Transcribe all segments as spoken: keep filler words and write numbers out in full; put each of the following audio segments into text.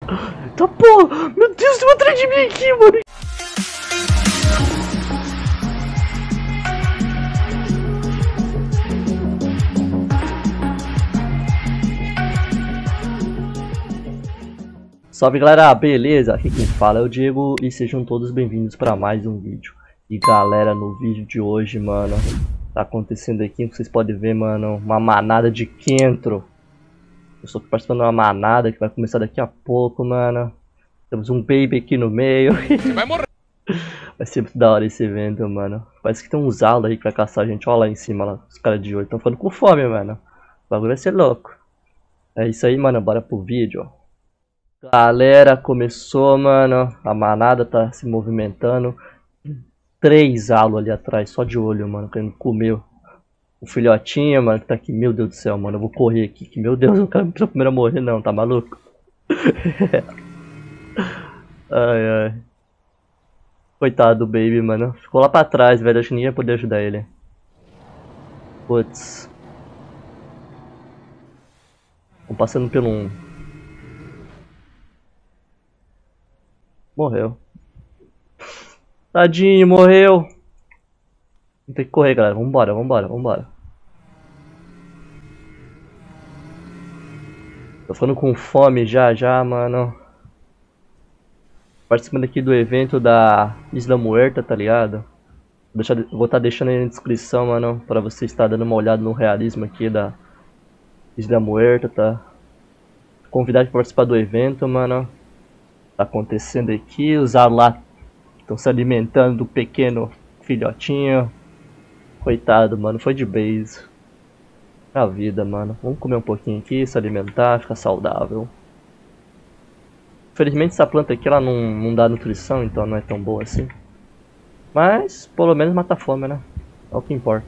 Tá porra! Meu Deus, tem um atrás de mim aqui, mano! Salve galera, beleza? Aqui quem fala é o Diego e sejam todos bem-vindos para mais um vídeo. E galera, no vídeo de hoje, mano, tá acontecendo aqui, vocês podem ver, mano, uma manada de Kentro. Eu estou participando de uma manada que vai começar daqui a pouco, mano. Temos um baby aqui no meio. Você vai morrer. Vai ser muito da hora esse evento, mano. Parece que tem uns alos aí que vai caçar a gente. Olha lá em cima, lá, os caras de olho. Estão ficando com fome, mano. O bagulho vai ser louco. É isso aí, mano. Bora pro vídeo. Galera, começou, mano. A manada tá se movimentando. Três alos ali atrás, só de olho, mano. Querendo comer o filhotinho, mano, que tá aqui. Meu Deus do céu, mano. Eu vou correr aqui. Que, meu Deus, eu não quero ser o primeiro a morrer, não. Tá maluco? Ai, ai. Coitado do baby, mano. Ficou lá pra trás, velho. Acho que ninguém ia poder ajudar ele. Putz. Vamos passando pelo um. Morreu. Tadinho, morreu. Tem que correr, galera. Vambora, vambora, vambora. Tô ficando com fome já, já, mano. Participando aqui do evento da Isla Muerta, tá ligado? Vou estar vou tá deixando aí na descrição, mano, pra você estar dando uma olhada no realismo aqui da Isla Muerta, tá? Convidado pra participar do evento, mano. Tá acontecendo aqui, os lá estão se alimentando do pequeno filhotinho. Coitado, mano, foi de base. A vida, mano. Vamos comer um pouquinho aqui, se alimentar, ficar saudável. Infelizmente essa planta aqui ela não, não dá nutrição, então não é tão boa assim. Mas pelo menos mata a fome, né? É o que importa.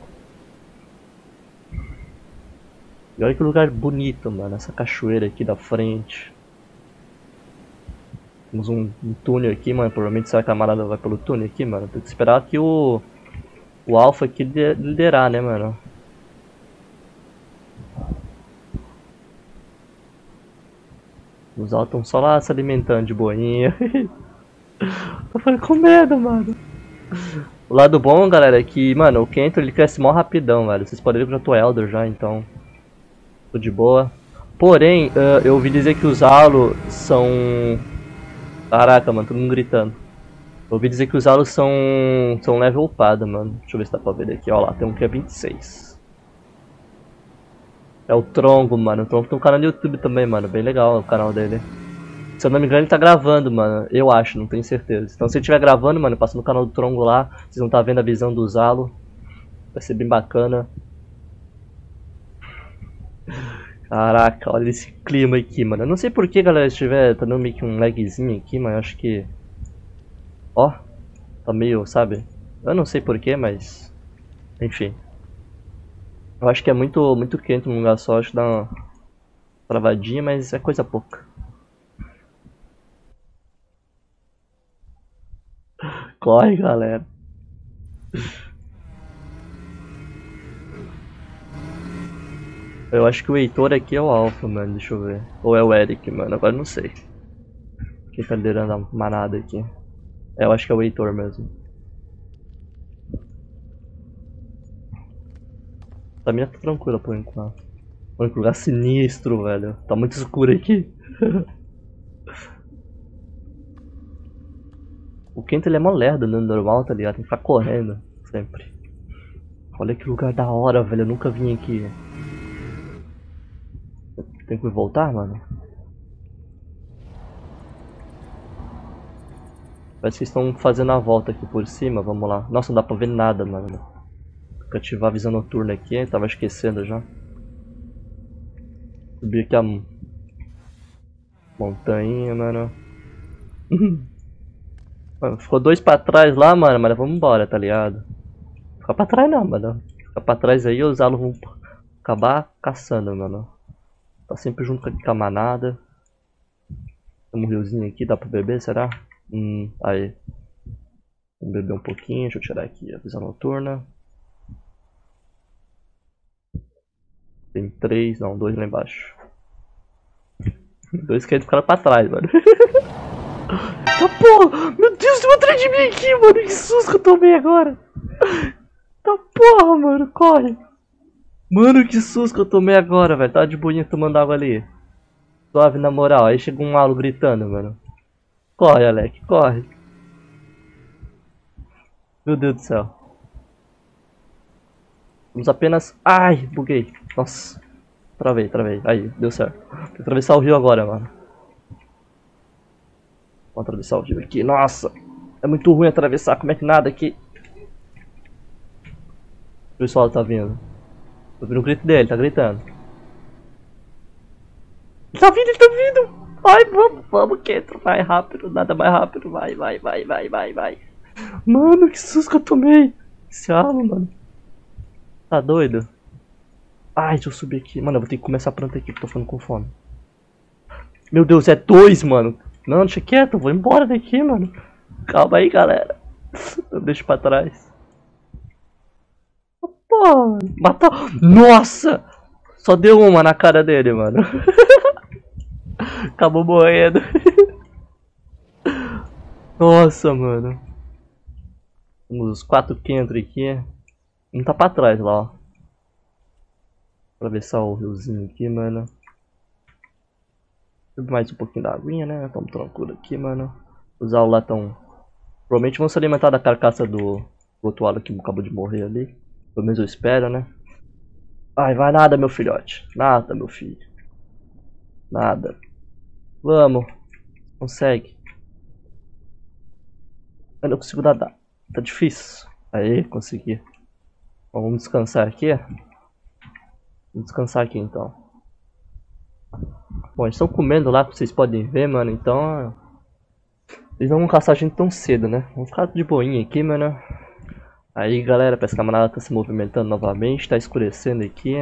E olha que lugar bonito, mano. Essa cachoeira aqui da frente. Temos um, um túnel aqui, mano. Provavelmente será que a camarada vai pelo túnel aqui, mano. Tem que esperar que o, o Alpha aqui liderar, né, mano? Os altos estão só lá se alimentando de boinha. Tô ficando com medo, mano. O lado bom, galera, é que, mano, o Kentro ele cresce mó rapidão, velho. Vocês podem ver que eu já tô Elder já, então tô de boa. Porém, uh, eu ouvi dizer que os Alos são... Caraca, mano, todo mundo gritando. Eu ouvi dizer que os Alos são... são level upado, mano. Deixa eu ver se dá pra ver daqui, ó lá, tem um que é vinte e seis. É o Trongo, mano. O Trongo tem um canal no YouTube também, mano. Bem legal o canal dele. Se eu não me engano, ele tá gravando, mano. Eu acho, não tenho certeza. Então, se ele estiver gravando, mano, passa no canal do Trongo lá. Vocês vão estar vendo a visão do Zalo. Vai ser bem bacana. Caraca, olha esse clima aqui, mano. Eu não sei porquê, galera, se tiver tá dando meio que um lagzinho aqui, mas eu acho que... Ó, tá meio, sabe? Eu não sei porquê, mas... Enfim. Eu acho que é muito, muito quente num lugar só, acho que dá uma travadinha, mas é coisa pouca. Corre, galera. Eu acho que o Heitor aqui é o Alpha, mano, deixa eu ver. Ou é o Eric, mano, agora não sei. Quem tá liderando a manada aqui? É, eu acho que é o Heitor mesmo. A minha tá tranquila por enquanto. Mano, que lugar sinistro, velho. Tá muito escuro aqui. O Kent ele é mó lerdo no normal, tá ligado? Tem que ficar correndo sempre. Olha que lugar da hora, velho. Eu nunca vim aqui. Tem que voltar, mano? Parece que estão fazendo a volta aqui por cima. Vamos lá. Nossa, não dá pra ver nada, mano. Tem que ativar a visão noturna aqui. Tava esquecendo já. Subir aqui a montanha, mano. Mano, ficou dois pra trás lá, mano, mas vamos embora, tá ligado? Fica pra trás não, mano. Fica pra trás aí, os alos vão acabar caçando, mano. Tá sempre junto com a manada. Tem um riozinho aqui, dá pra beber, será? Hum, aí. Vamos beber um pouquinho, deixa eu tirar aqui a visão noturna. Tem três, não, dois lá embaixo. Dois querem ficar pra trás, mano. Tá porra! Meu Deus, tem um atrás de mim aqui, mano. Que susto que eu tomei agora. Tá porra, mano. Corre. Mano, que susto que eu tomei agora, velho. Tava de boinha tomando água ali. Suave na moral. Aí chega um Halo gritando, mano. Corre, Alec. Corre. Meu Deus do céu. Vamos apenas... Ai, buguei. Nossa. Travei, travei. Aí, deu certo. Tem que atravessar o rio agora, mano. Vamos atravessar o rio aqui. Nossa. É muito ruim atravessar. Como é que nada aqui? O pessoal tá vindo. Tô ouvindo o grito dele. Tá gritando. Ele tá vindo, ele tá vindo. Ai, vamos, vamos, Ketro. Vai rápido. Nada mais rápido. Vai, vai, vai, vai, vai, vai. Mano, que susto que eu tomei. Esse Halo, mano. Tá doido? Ai, deixa eu subir aqui. Mano, eu vou ter que começar a planta aqui, porque tô ficando com fome. Meu Deus, é dois, mano. Não, deixa quieto, eu vou embora daqui, mano. Calma aí, galera. Eu deixo pra trás. Pô, matou. Nossa! Só deu uma na cara dele, mano. Acabou morrendo. Nossa, mano. Os quatro que entram aqui. Um tá pra trás lá, ó. Atravessar o riozinho aqui, mano. Mais um pouquinho da aguinha, né? Tamo tranquilo aqui, mano. Os Halo lá tão... Provavelmente vão se alimentar da carcaça do, do outro Halo que acabou de morrer ali. Pelo menos eu espero, né? Ai, vai nada, meu filhote. Nada, meu filho. Nada. Vamos. Consegue. Eu não consigo nadar. Tá difícil. Aí, consegui. Bom, vamos descansar aqui. Vamos descansar aqui então. Bom, eles estão comendo lá, como vocês podem ver, mano. Então, eles não vão caçar a gente tão cedo, né? Vamos ficar de boinha aqui, mano. Aí, galera, parece que a manada tá se movimentando novamente. Tá escurecendo aqui.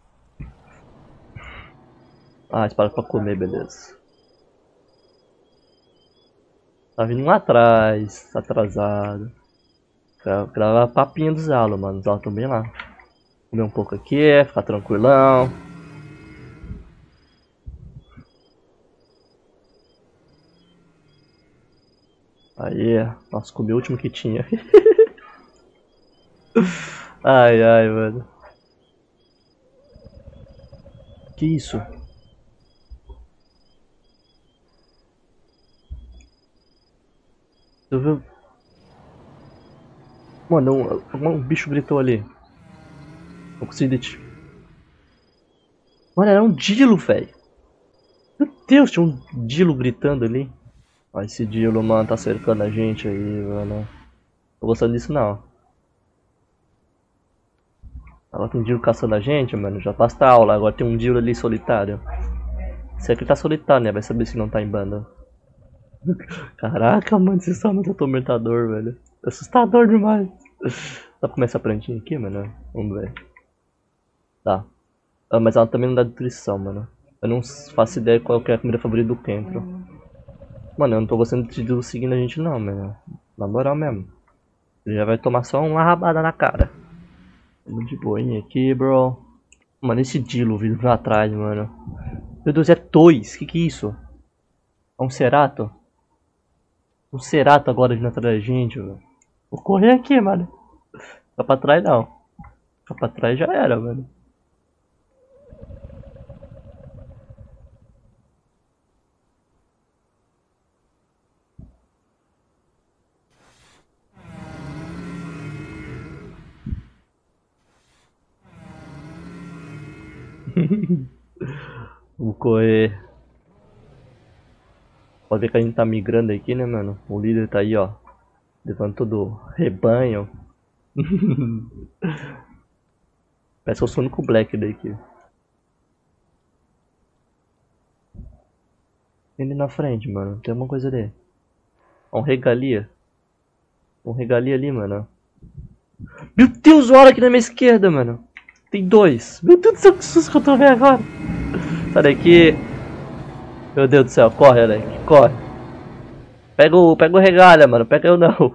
Ah, eles param pra comer, beleza. Tá vindo lá atrás, tá atrasado. Gravar papinho dos Halo, mano. Os Halo também lá. Comer um pouco aqui, ficar tranquilão. Aí, nossa, comi o último que tinha. Ai, ai, mano. Que isso? Tu viu? Mano, um, um bicho gritou ali. Não consigo identificar. Mano, era um Dilo, velho. Meu Deus, tinha um Dilo gritando ali. Ó, esse Dilo, mano, tá cercando a gente aí, mano. Tô gostando disso, não. Agora tem um Dilo caçando a gente, mano. Já basta a aula, agora tem um Dilo ali solitário. Esse aqui tá solitário, né? Vai saber se não tá em banda. Caraca, mano, esse salmo é atormentador, velho. Assustador demais. Dá pra começar a plantinha aqui, mano? Vamos ver. Tá. Ah, mas ela também não dá nutrição, mano. Eu não faço ideia qual que é a comida favorita do Kentro. Mano, eu não tô gostando de Dilo seguindo a gente não, mano. Na moral mesmo. Ele já vai tomar só uma rabada na cara. Vamos de boinha aqui, bro. Mano, esse Dilo vindo pra trás, mano. Meu Deus, é dois. Que que é isso? É um Cerato? Um Cerato agora vindo atrás da gente, velho. Vou correr aqui, mano. Fica pra trás não. Fica pra trás já era, mano. Vou correr. Pode ver que a gente tá migrando aqui, né, mano? O líder tá aí, ó. Levando todo o rebanho. Parece que eu sou o único black daqui. Tem ali na frente, mano. Tem alguma coisa ali. Ó, um regalia. Um regalia ali, mano. Meu Deus, olha aqui na minha esquerda, mano. Tem dois. Meu Deus do céu, que susto que eu tô vendo agora. Sai daqui. Meu Deus do céu, corre, Alec. Corre. Pega o, pega o regalha, mano. Pega eu não.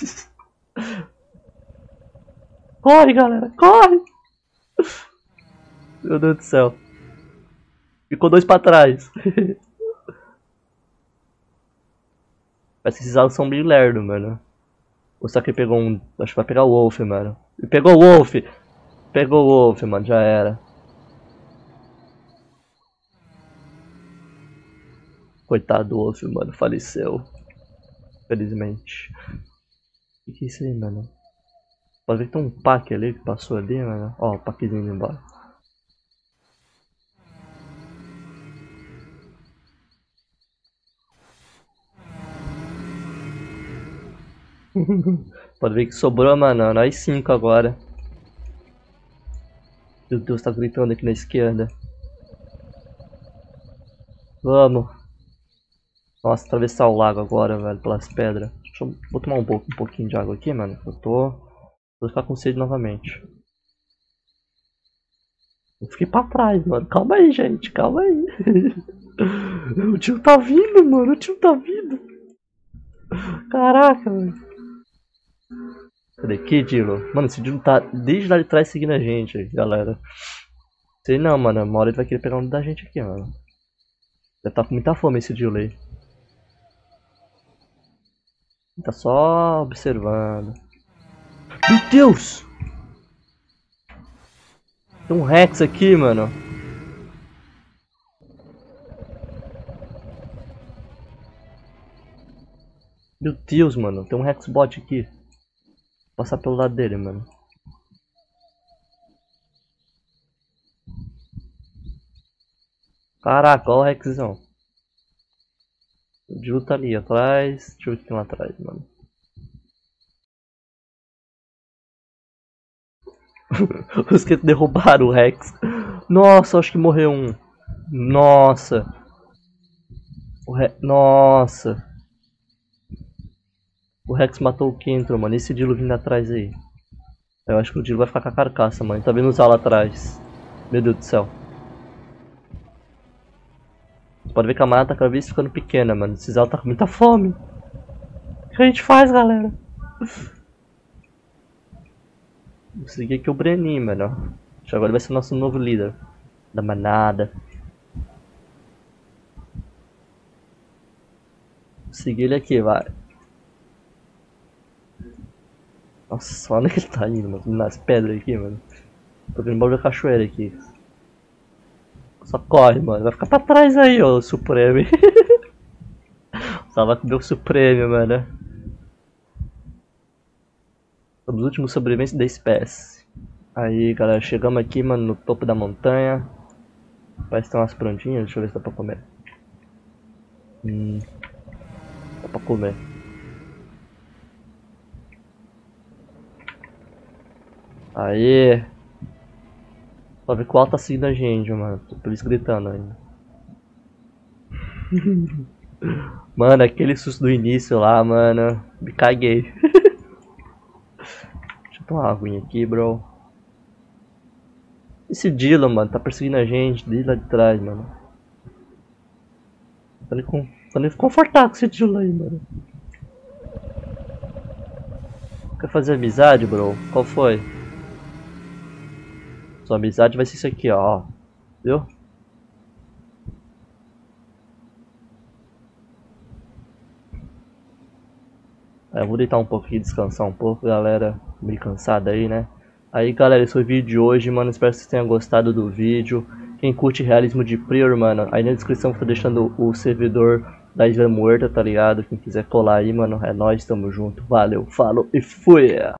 Corre, galera. Corre. Meu Deus do céu. Ficou dois pra trás. Parece que esses alas são meio lerdo, mano. Ou será que ele pegou um... Acho que vai pegar o Wolf, mano. Ele pegou o Wolf! Pegou o Wolf, mano. Já era. Coitado do Wolf, mano. Faleceu. Felizmente. O que é isso aí, mano? Pode ver que tem um pack ali que passou ali, mano. Ó, o packzinho indo embora. Pode ver que sobrou, mano. Nós cinco agora. Meu Deus, tá gritando aqui na esquerda. Vamos. Nossa, atravessar o lago agora, velho, pelas pedras. Deixa eu... Vou tomar um, pouco, um pouquinho de água aqui, mano. Eu tô... Vou ficar com sede novamente. Eu fiquei pra trás, mano. Calma aí, gente. Calma aí. O tio tá vindo, mano. O tio tá vindo. Caraca, mano. Cadê aqui, Dilo? Mano, esse Dilo tá desde lá de trás seguindo a gente, galera. Sei não, mano. Uma hora ele vai querer pegar um da gente aqui, mano. Deve tá com muita fome esse Dilo aí. Tá só observando. Meu Deus! Tem um Rex aqui, mano. Meu Deus, mano. Tem um Rexbot aqui. Vou passar pelo lado dele, mano. Caraca, olha o Rexão. O Jill tá ali atrás. Deixa eu ver o que tem lá atrás, mano. Os que derrubaram o Rex. Nossa, acho que morreu um. Nossa. O Re... Nossa. O Rex matou o Kentro, mano. Esse Dilo vindo atrás aí. Eu acho que o Dilo vai ficar com a carcaça, mano. Tá vendo os lá atrás. Meu Deus do céu. Pode ver que a mata tá cada vez ficando pequena, mano. Esses Zala tá com muita fome. O que a gente faz, galera? Vou seguir aqui o Brenin, mano. Acho que agora vai ser o nosso novo líder da manada. Vou seguir ele aqui, vai. Nossa, olha onde ele tá indo, mano. Nas pedras aqui, mano. Tô vendo embora da cachoeira aqui. Só corre, mano. Vai ficar pra trás aí, ó, o Supreme. Só vai comer o Supreme, mano. Somos os últimos sobreviventes da espécie. Aí, galera, chegamos aqui, mano, no topo da montanha. Parece que tem umas plantinhas. Deixa eu ver se dá pra comer. Hum, dá pra comer. Aí. Só ver que o alto tá seguindo a gente, mano. Tô por isso gritando ainda. Mano, aquele susto do início lá, mano. Me caguei. Deixa eu tomar uma aguinha aqui, bro. Esse Dilo, mano, tá perseguindo a gente desde lá de trás, mano. Tô nem, com... Tô nem confortável com esse Dilo aí, mano. Quer fazer amizade, bro? Qual foi? Sua amizade vai ser isso aqui, ó. Viu? Eu vou deitar um pouco aqui, descansar um pouco, galera. Meio cansado aí, né? Aí, galera, esse foi o vídeo de hoje, mano. Espero que vocês tenham gostado do vídeo. Quem curte realismo de Prior, mano, aí na descrição eu tô deixando o servidor da Isla Muerta, tá ligado? Quem quiser colar aí, mano, é nóis, tamo junto. Valeu, falou e fui!